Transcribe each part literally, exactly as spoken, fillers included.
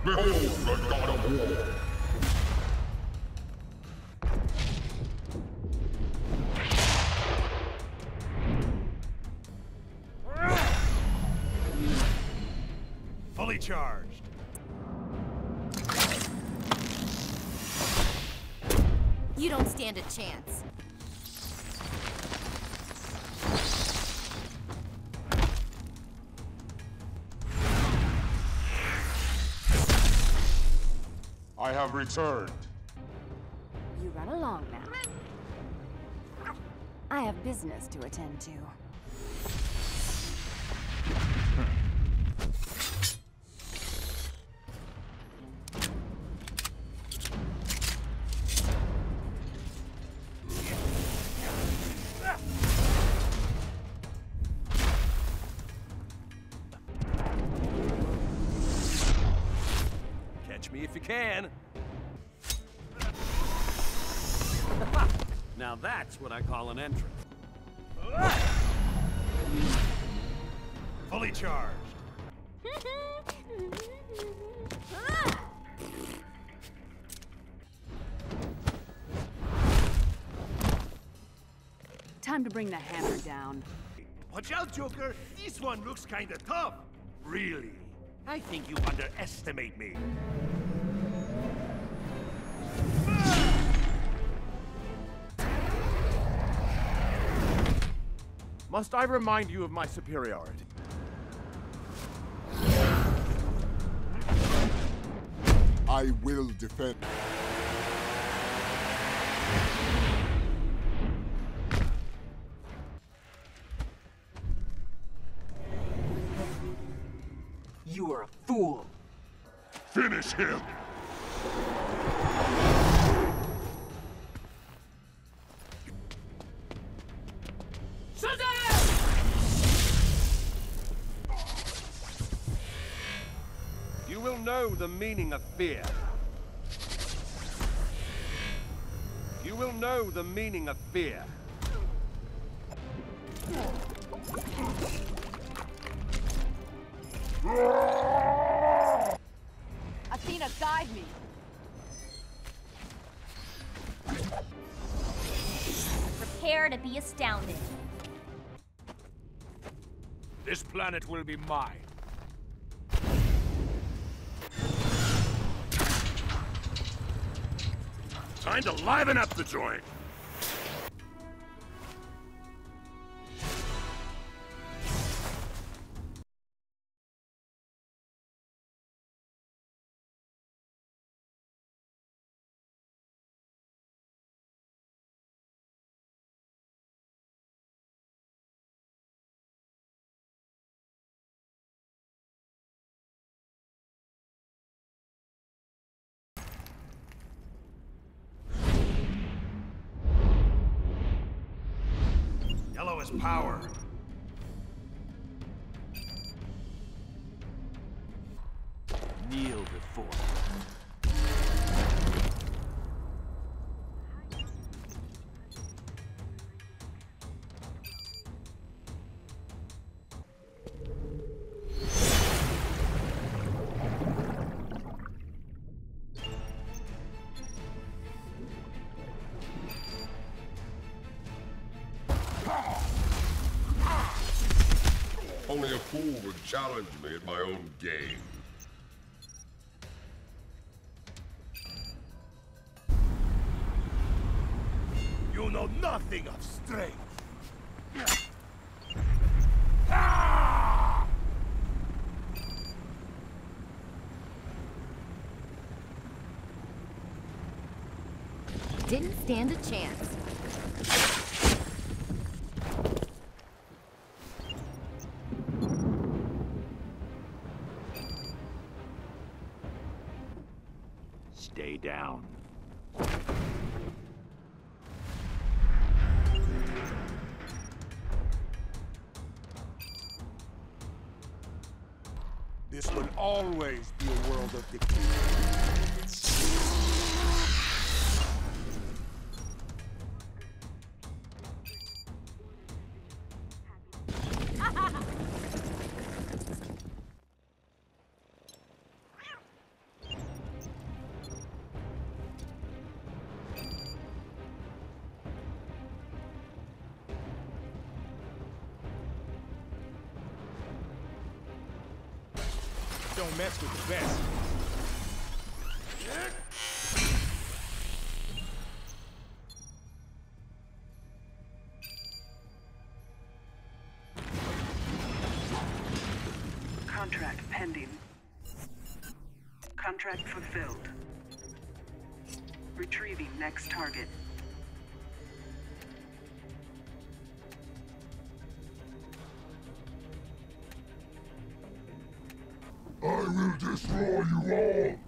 Behold the god of war! Fully charged. You don't stand a chance. I have returned. You run along now. I have business to attend to. Catch me if you can. Now that's what I call an entrance. Fully charged. Time to bring the hammer down. Watch out, Joker. This one looks kinda tough. Really? I think you underestimate me. Must I remind you of my superiority? I will defend. You are a fool. Finish him! You will know the meaning of fear. You will know the meaning of fear. Athena, guide me. Prepare to be astounded. This planet will be mine. Time to liven up the joint. Yellow is power. Kneel before me. Only a fool would challenge me at my own game. You know nothing of strength. Didn't stand a chance. Stay down. This will always be a world of dictation. don't mess with the best. Contract pending. Contract fulfilled. Retrieving next target. I will destroy you all!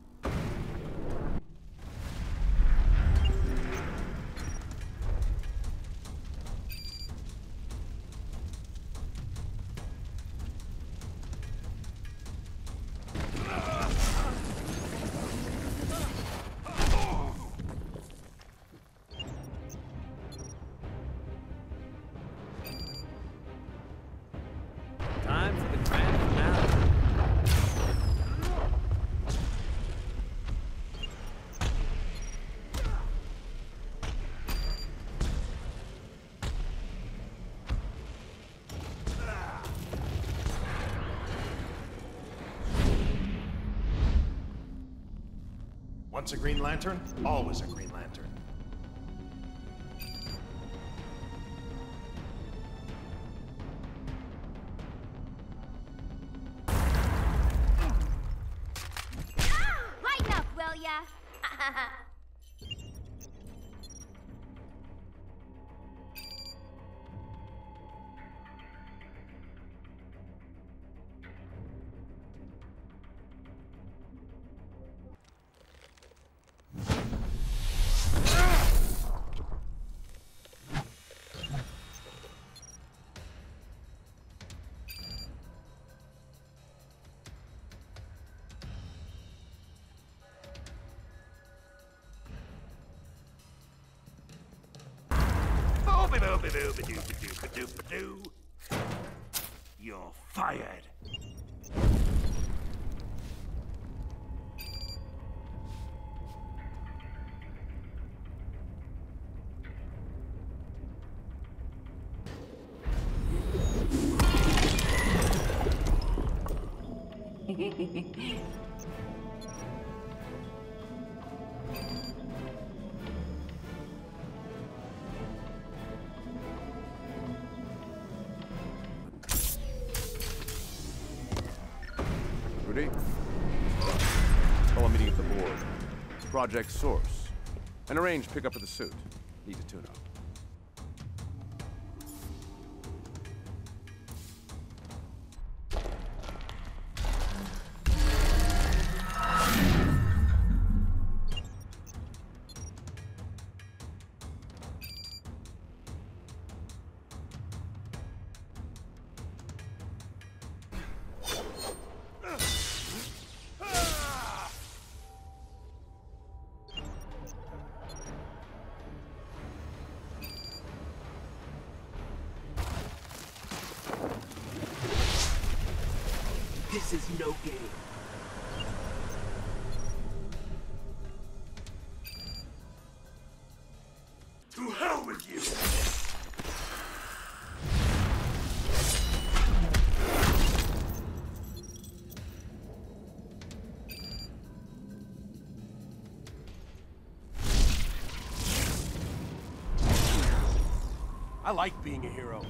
Time for the grand finale. Once a Green Lantern, always a Green Lantern. Lighten up, will ya? Boop-a-doop-a-doop-a-doop-a-doop-a-doo. You're fired. Rudy? Call a meeting at the board. Project Source. And arrange pickup of the suit. Need a tune-up. This is no game. To hell with you! I like being a hero.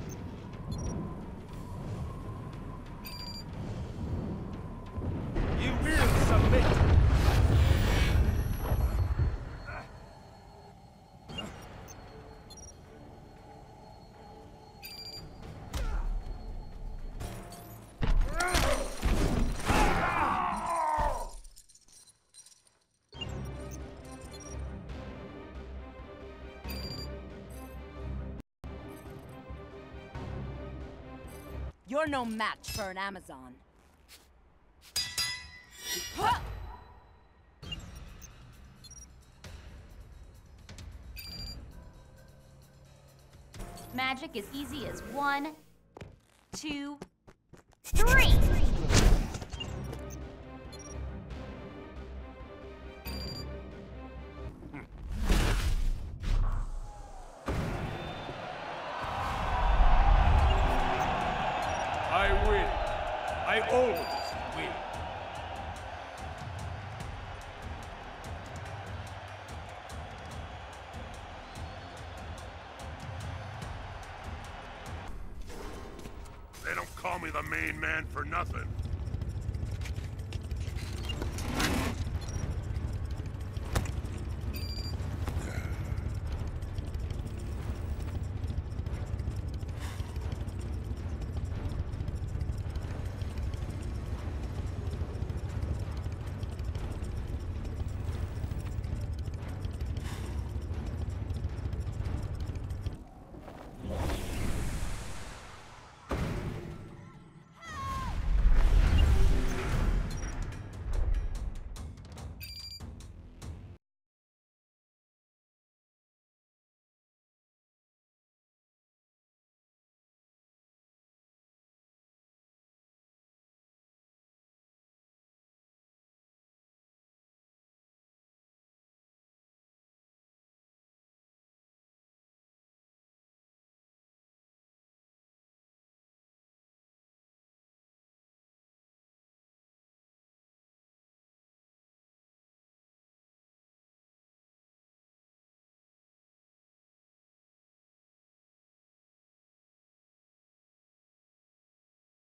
You will submit! You're no match for an Amazon. Magic as easy as one, two, three! I win. I always win. They don't call me the main man for nothing.